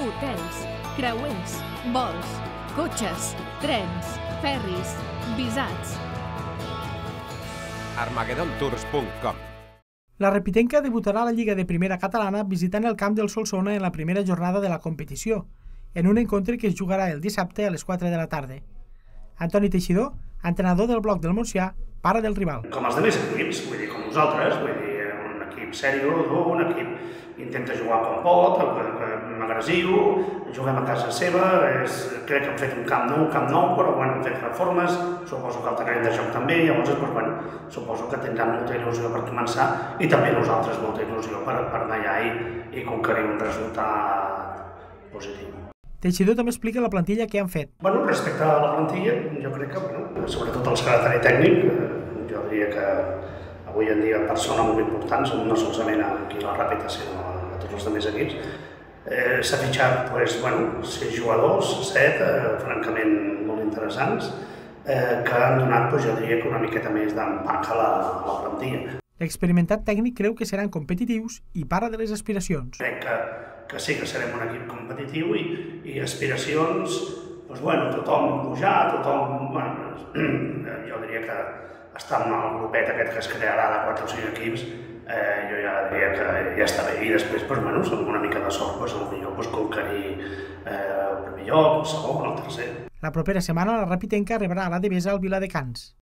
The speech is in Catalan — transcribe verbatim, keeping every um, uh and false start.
hotels, creuers, vols, cotxes, trens, ferris, visats. armagedon tours punt com. La Repitenca debutarà a la Lliga de Primera Catalana visitant el camp del Solsona en la primera jornada de la competició, en un encontre que es jugarà el dissabte a les quatre de la tarda. Antoni Teixidor, entrenador del Bloc del Montsià, pare del rival. Com els altres equips, vull dir, com nosaltres, vull dir, un equip seriós, un equip intenta jugar com pot, agressiu, juguem a casa seva, és, crec que hem fet un camp nou, un camp nou, però bueno, hem fet reformes, suposo que el terreny de joc també, llavors doncs, bueno, suposo que tindran molta il·lusió per començar i també nosaltres molta il·lusió per, per anar allà i, i conquerir un resultat positiu. Teixidor també explica la plantilla que han fet. Bueno, respecte a la plantilla, jo crec que, bueno, sobretot el secretari tècnic, jo diria que avui en dia persones molt importants, no solament aquí a la Ràpita, sinó a tots els altres equips. Eh, S'ha fitxat, pues, bueno, sis jugadors, set, eh, francament molt interessants, eh, que han donat, pues, jo diria que una miqueta més d'empac a, la, a la plantilla. L'experimentat tècnic creu que seran competitius i parla de les aspiracions. Crec que, que sí que serem un equip competitiu i, i aspiracions, doncs, bueno, tothom pujar, tothom, bueno, jo diria que estar en el grupet aquest que es crearà de quatre o cinc equips, eh, jo ja diria que ja està bé. I després, doncs, bueno, amb una mica de sort, doncs, potser doncs, conquerir eh, el primer lloc, el segon, el tercer. La propera setmana la Repitenca rebrà a la Devesa al Viladecans.